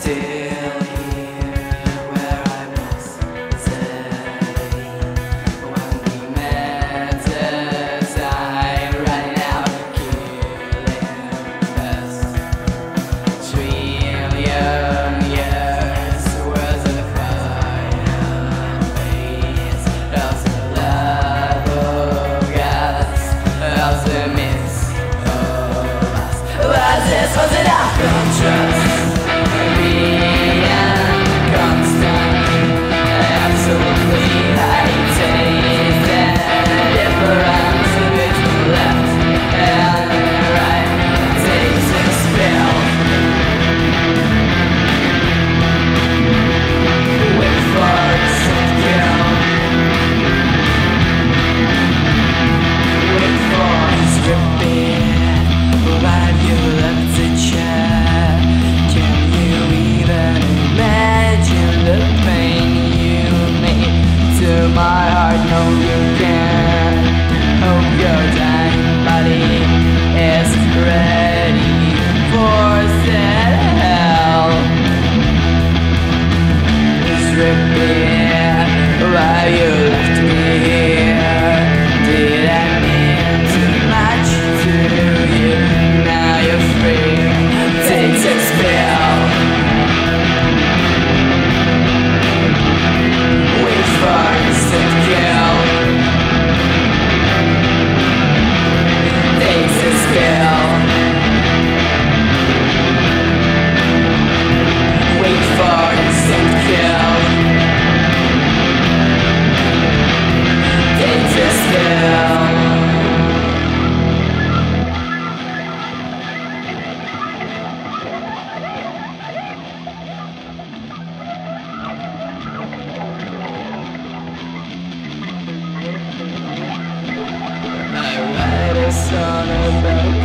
still here where I was today. When we met as I'm running out, killing us. Trillion years worth of fire fades. Lost the love of us, lost the myths of us. But this was enough. Trust being constant, absolutely hated the difference of it left and right takes a spell. Wait for some kill. Wait for scripting while you left the chair. My heart, no you can't. Hope your dying body is ready for that hell. Stripping while you left me here. Did I mean too much to you? Now you're free. Take a spill. Wait for instant kill. Takes a skill. Wait for instant kill. Takes a skill. I write a song about